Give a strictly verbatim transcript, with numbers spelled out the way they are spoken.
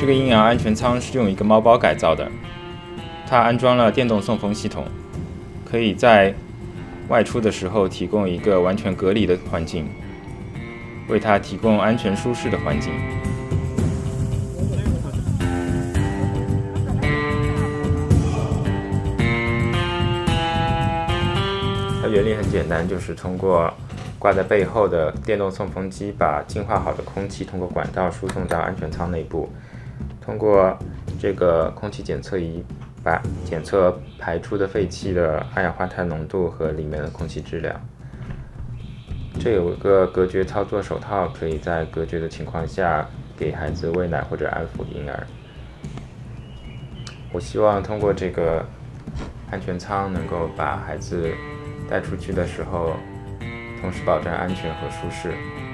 个婴儿安全舱是用一个猫包改造的，它安装了电动送风系统，可以在外出的时候提供一个完全隔离的环境，为它提供安全舒适的环境。它原理很简单，就是通过挂在背后的电动送风机，把净化好的空气通过管道输送到安全舱内部，通过这个空气检测仪把检测排出的废气的二氧化碳浓度和里面的空气质量。这有一个隔绝操作手套，可以在隔绝的情况下给孩子喂奶或者安抚婴儿。我希望通过这个安全舱能够把孩子带出去的时候，同时保证安全和舒适。